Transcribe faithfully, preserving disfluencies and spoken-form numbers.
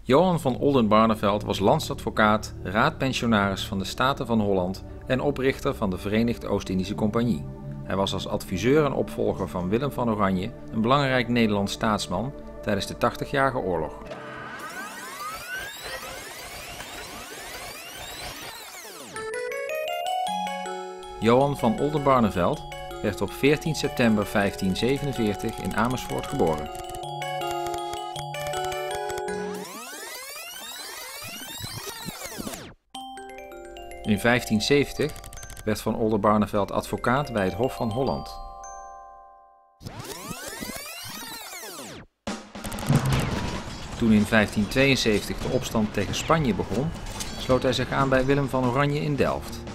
Johan van Oldenbarnevelt was landsadvocaat, raadpensionaris van de Staten van Holland en oprichter van de Verenigde Oost-Indische Compagnie. Hij was als adviseur en opvolger van Willem van Oranje een belangrijk Nederlands staatsman tijdens de Tachtigjarige Oorlog. Johan van Oldenbarnevelt werd op veertien september vijftienzevenenveertig in Amersfoort geboren. In vijftienzeventig werd van Oldenbarnevelt advocaat bij het Hof van Holland. Toen in vijftientweeënzeventig de opstand tegen Spanje begon, sloot hij zich aan bij Willem van Oranje in Delft.